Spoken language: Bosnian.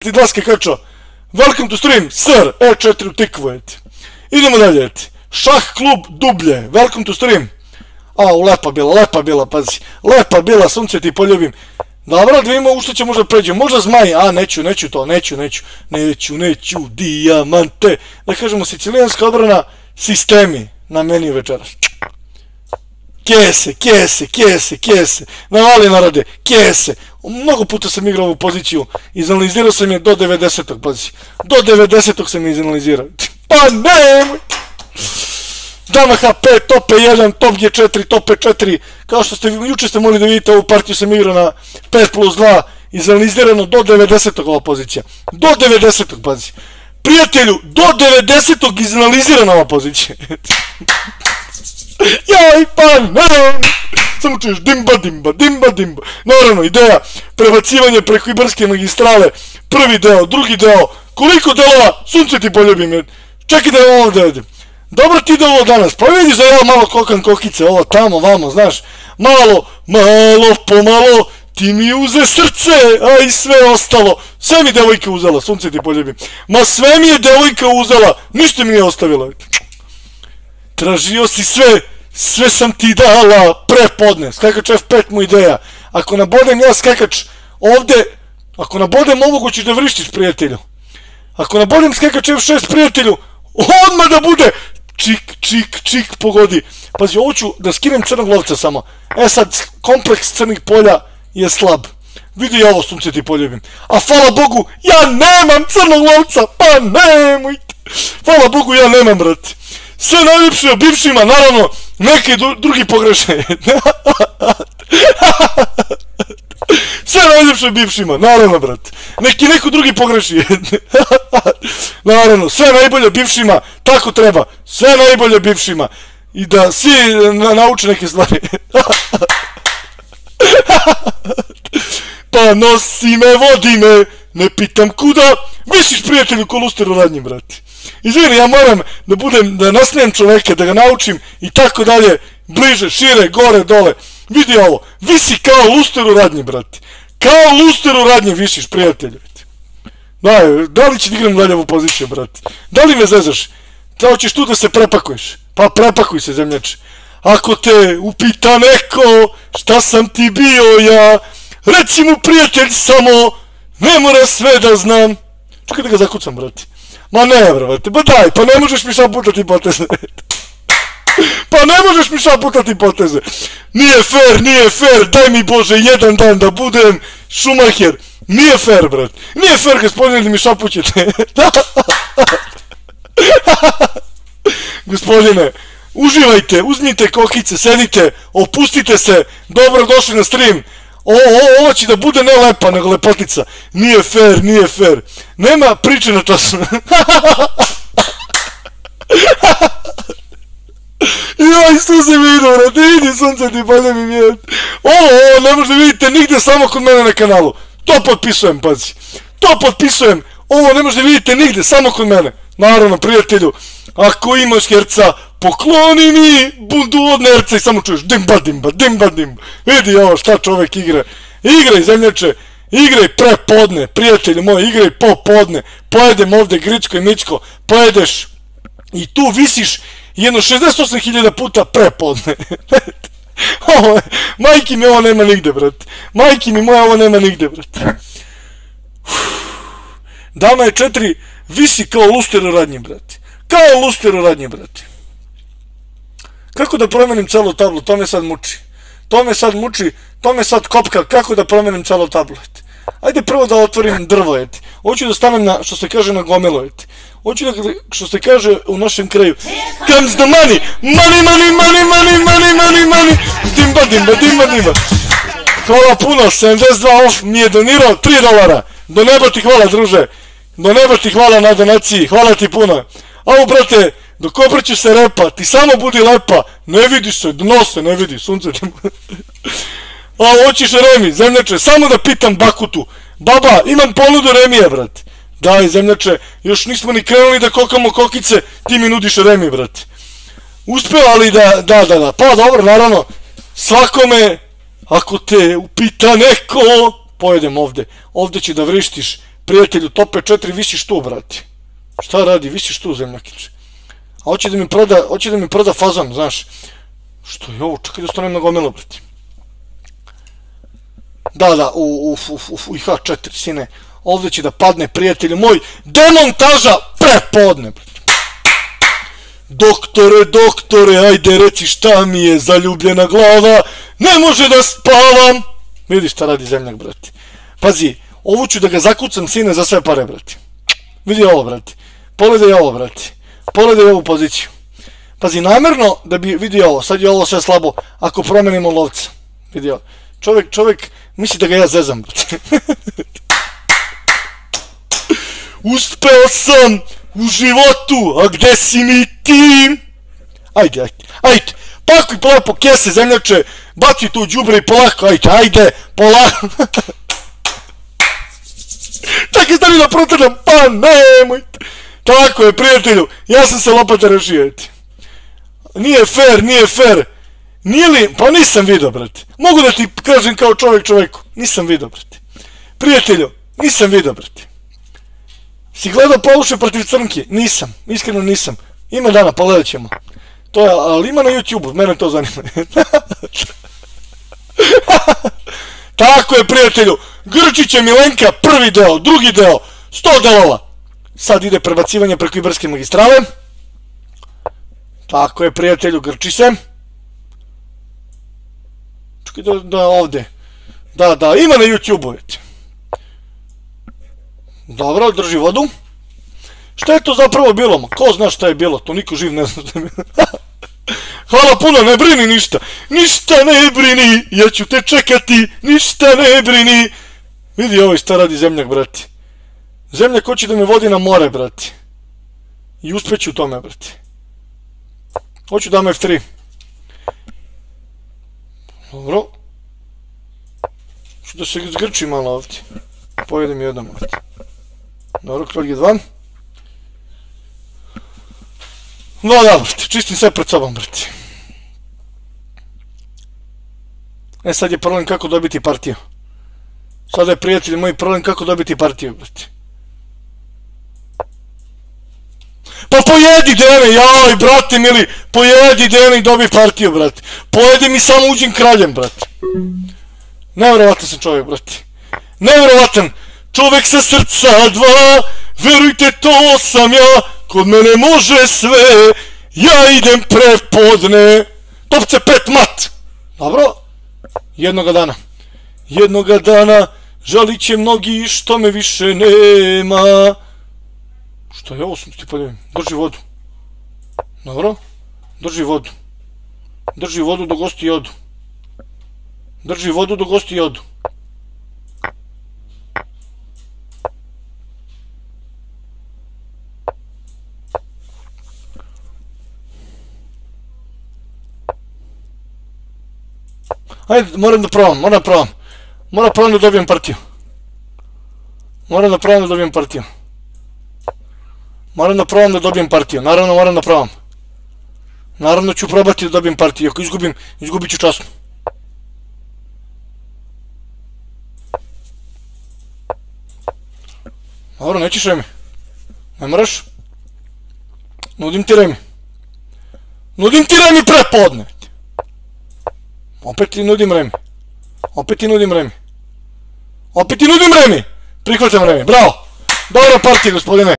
ti dva skakača. Welcome to stream, sir, E4 u tikvu, eti. Idemo dalje, eti. Šah klub Dublje, welcome to stream. Au, lepa bila, pazi. Lepa bila, sunce ti poljubim. Dobro, da vidimo u što će možda pređemo. Možda zmaj, a neću to, neću, dijamante. Da kažemo, sicilijanska odbrana, sistemi na meniju večeras. Kese, navali narode, kese. Mnogo puta sam igrao ovu poziciju, izanalizirao sam je do 90. pazi. Do 90. sam je izanalizirao. Pa nemoj! Dama HP, top E1, top G4, top E4. Kao što juče ste mogli da vidite, ovu partiju sam igrao na 5+2, izanalizirano do 90. ova pozicija. Do 90. pazi. Prijatelju, do 90. izanalizirana ova pozicija. Jaj, pa ne! Samo čuješ dimba. Naravno, ideja, prebacivanje preko Ibarske magistrale, prvi deo, drugi deo, koliko delova, sunce ti poljubim, čekaj da je ovdje idem. Dobro ti ide ovo danas, pa vidiš da ja malo kokam kokice, ovo tamo, vamo, znaš, malo, pomalo, ti mi uze srce, a i sve ostalo, sve mi devojka uzela, sunce ti poljubim, ma sve mi je devojka uzela, ništa mi nije ostavila. Tražio si sve sam ti dala prepodne, skakač F5 mu ideja, ako nabodem ja skakač ovde, ako nabodem ovog hoćeš da vrištiš prijatelju, ako nabodem skakač F6 prijatelju, odmah da bude čik pogodi, pazi ovo ću da skinem crnog lovca samo, sad kompleks crnih polja je slab, vidi ovo sunce ti poljubim, a hvala Bogu ja nemam crnog lovca, pa nemojte, hvala Bogu ja nemam brate. Sve najljepše o bivšima, naravno, neki drugi pogreše. Sve najljepše o bivšima, naravno, brate. Neko drugi pogreši. Naravno, sve najbolje o bivšima, tako treba. Sve najbolje o bivšima. I da svi nauče neke stvari. Pa nosi me, vodi me, ne pitam kuda, visiš prijatelju ko luster u radnji, brate. Izvini, ja moram da nasmijem čoveka, da ga naučim i tako dalje, bliže, šire, gore, dole. Vidi ovo, visi kao luster u radnji, brate. Kao luster u radnji visiš, prijatelju. Da li će da igram dalje ovu poziciju, brate? Da li me zezaš? Da hoćeš tu da se prepakuješ? Pa prepakuj se, zemljače. Ako te upita neko šta sam ti bio ja, reci mu prijatelj samo, ne mora sve da znam. Čekaj da ga zakucam, brate. Ma ne, brate, ba daj, pa ne možeš mi šaputati poteze. Pa ne možeš mi šaputati poteze. Nije fair, daj mi Bože jedan dan da budem Schumacher. Nije fair, brate. Nije fair, gospodine, da mi šapućete. Gospodine, uživajte, uzmite kokice, sedite, opustite se, dobro došli na stream. Ovo će da bude ne lepa, nego lepotica. Nije fair. Nema priče na času. Joj, suze mi idu, brate, vidi sunce ti palje mi mijet. Ovo ne možda vidite nigde, samo kod mene na kanalu. To potpisujem, pazi. To potpisujem. Ovo ne možda vidite nigde, samo kod mene. Naravno, prijatelju, ako imaš herca, pokloni mi bundu od nerca i samo čuješ dimba. Vidi ovo šta čovek igra. Igraj, zemljače, igraj prepodne, prijatelju moj, igraj popodne. Pojedem ovde Gričko i Mičko, pojedeš i tu visiš jedno 68.000 puta prepodne. Majki mi ovo nema nigde, brate. Majki mi moja ovo nema nigde, brate. Dama je 4, visi kao luster u radnji, brate. Kao luster u radnji, brate. Kako da promenim celu tablu, to me sad muči. To me sad kopka, kako da promenim celu tablu, eti. Ajde prvo da otvorim drvo, eti. Hoću da stanem na, što se kaže, na gomilo, eti. Hoću da, što se kaže u našem kraju, comes the money, money. Dimba. Hvala puno, 72 off mi je donirao $3. Do neba ti hvala, druže. Do neba ti hvala na donaciji, hvala ti puno. Ovo, brate, dok obrću se repa, ti samo budi lepa, ne vidi se, dno se ne vidi, sunce ti... A, hoćeš remi, zemljače, samo da pitam Bakutu. Baba, imam ponudu remije, brate. Daj, zemljače, još nismo ni krenuli da kokamo kokice, ti mi nudiš remi, brate. Uspeo, ali da, pa dobro, naravno, svakome, ako te upita neko, pojedem ovde, ovde će da vrištiš, Prijatelju, tope 4, visiš tu, brati. Šta radi, visiš tu, zemljakić. A hoće da mi proda fazon, znaš. Što je ovo, čekaj da stanem na gomilu, brati. Da, u IH4, sine. Ovdje će da padne, prijatelju moj, demontaža prepodne, brati. Doktore, ajde reci šta mi je zaljubljena glava, ne može da spavam. Vidi šta radi zemljak, brati. Pazi, ovo ću da ga zakucam, sine, za sve pare, brati. Vidi ovo, brati. Pogledaj ovo, brati. Pogledaj ovu poziciju. Pazi, namjerno da bi vidio ovo, sad je ovo sve slabo, ako promenimo lovca. Vidi ovo. Čovjek misli da ga ja zezam, brati. Uspeo sam u životu, a gde si mi ti? Ajde. Pakuj po kese, zemljače, baci tu đubre i polako, ajde, polako. Čekaj, stani da protrljam, pa nemojte. Tako je, prijatelju, ja sam se lopata rešio. Nije fair. Nije li, pa nisam vidio, brate. Mogu da ti kažem kao čoveku, nisam vidio, brate. Prijatelju, nisam vidio, brate. Si gledao Poluše protiv Crnke? Nisam, iskreno nisam. Ima dana, pogledat ćemo. To je, ali ima na YouTube, mene to zanima. Tako je, prijatelju. Grčiće Milenka, prvi deo, drugi deo, 100 delova. Sad ide prebacivanje preko Ibarske magistrale. Tako je, prijatelju, grči se. Čekaj da ovde. Da, ima na YouTube-u. Dobro, drži vodu. Šta je to zapravo bilo? Ma ko zna šta je bilo? To niko živ ne zna šta je bilo. Hvala puno, ne brini ništa. Ništa ne brini, ja ću te čekati. Ništa ne brini. Vidi ovo šta radi zemljak, brati. Zemljak hoće da me vodi na more, brati. I uspeću u tome, brati. Hoću da me F3. Dobro. Hoću da se zgrči malo ovdje. Pojedem jedan ovdje. Dobro, kralj G2. Da, brati, čistim sve pred sobom, brati. Sad je problem kako dobiti partiju. Sada je, prijatelji moji, problem kako dobiti partiju, brati. Pa pojedi Dene, jaj, brate mili, pojedi Dene i dobi partiju, brate. Pojedi mi samo uđim kraljem, brate. Nevjerovatan sam čovjek, brate. Nevjerovatan. Čovjek sa srca dva, verujte, to sam ja, kod mene može sve, ja idem prepodne. Topce 5 mat. Dobro? Jednoga dana, žalit će mnogi što me više nema. Što je ovo, sam ti poljevim? Drži vodu. Dobro? Drži vodu. Drži vodu dok gosti odu. Drži vodu dok gosti odu. Ajde, moram da probam. Moram da dobijem partiju. Moram da dobijem partiju. Naravno, moram da probam. Naravno ću probati da dobijem partiju. Ako izgubim, izgubit ću časno. Dobro, nećeš Remi. Ne moraš? Nudim ti Remi. Nudim ti Remi prepodne. Opet ti nudim Remi. Prihvaćam Remi. Bravo. Dobra partija, gospodine.